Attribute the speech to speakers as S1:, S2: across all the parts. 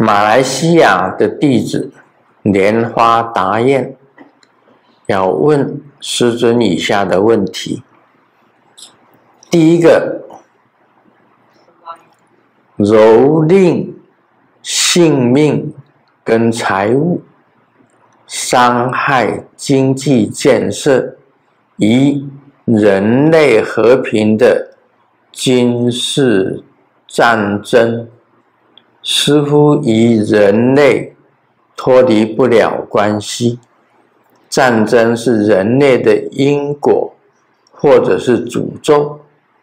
S1: 马来西亚的弟子莲花达彦要问师尊以下的问题。第一个，蹂躏性命跟财物，伤害经济建设，以人类和平的军事战争，似乎与人类脱离不了关系。战争是人类的因果，或者是诅咒。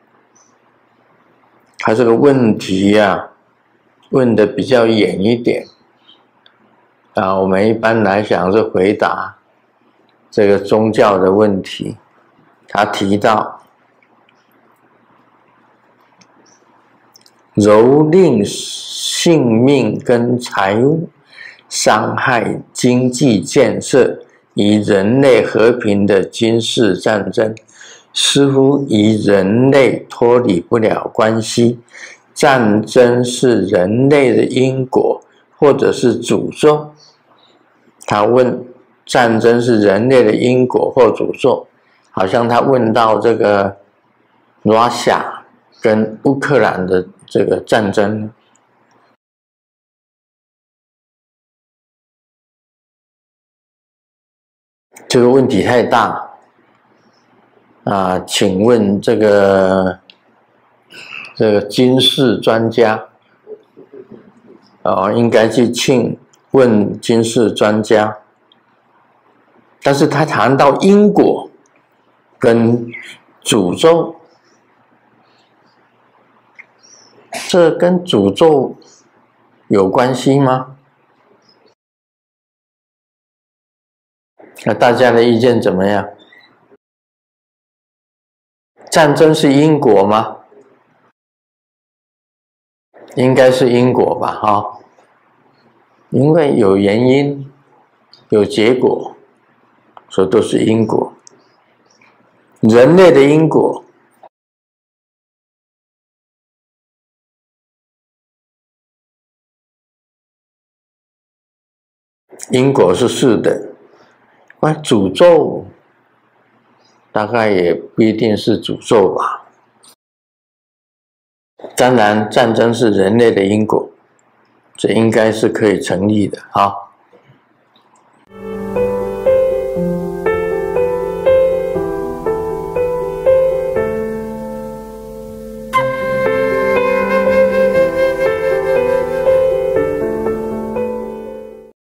S1: 他这个问题问的比较远一点我们一般来讲是回答这个宗教的问题。他提到蹂躏性命跟财物，伤害经济建设，与人类和平的军事战争，似乎与人类脱离不了关系。战争是人类的因果，或者是诅咒。他问战争是人类的因果或诅咒，好像他问到这个 Russia 跟乌克兰的这个战争。这个问题太大请问这个军事专家应该去问军事专家。但是他谈到因果跟诅咒，这跟诅咒有关系吗？那大家的意见怎么样？战争是因果吗？应该是因果吧，因为有原因，有结果，所以都是因果。人类的因果，因果是是的，诅咒大概也不一定是诅咒吧。当然，战争是人类的因果，这应该是可以成立的。